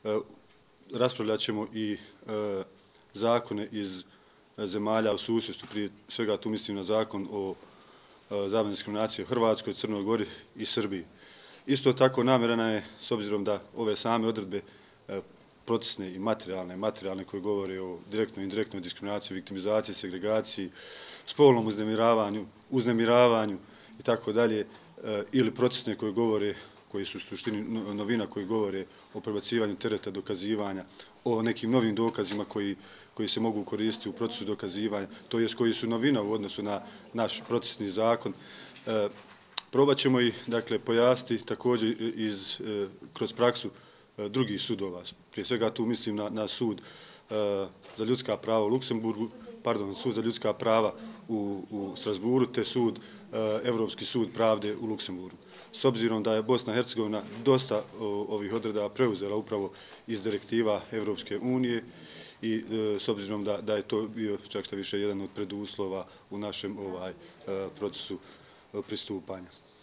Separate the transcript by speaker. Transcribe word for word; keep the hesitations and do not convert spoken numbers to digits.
Speaker 1: raspravljat ćemo i zakone iz zemalja u susjedstvu. Prije svega tu mislim na zakon o zabrani diskriminacije u Hrvatskoj, Crnoj Gori i Srbiji. Isto tako namjera je, s obzirom da ove same odredbe procesne i materijalne, materijalne koje govore o direktnoj i indirektnoj diskriminaciji, viktimizaciji, segregaciji, spolnom uznemiravanju, uznemiravanju i tako dalje, ili procesne koje govore, koji su u suštini novina, koji govore o prebacivanju tereta dokazivanja, o nekim novim dokazima koji, koji se mogu koristiti u procesu dokazivanja, to jest koji su novina u odnosu na naš procesni zakon. E, probat ćemo ih, dakle, pojasniti također iz, e, kroz praksu e, drugih sudova. Prije svega tu mislim na, na sud e, za ljudska prava u Luksemburgu, pardon, sud za ljudska prava u, u Strasburu, te sud, e, Evropski sud pravde u Luksemburgu. S obzirom da je Bosna i Hercegovina dosta o, ovih odredaba preuzela upravo iz direktiva Evropske unije i e, s obzirom da, da je to bio čak što više jedan od preduslova u našem ovaj, e, procesu pristupanja.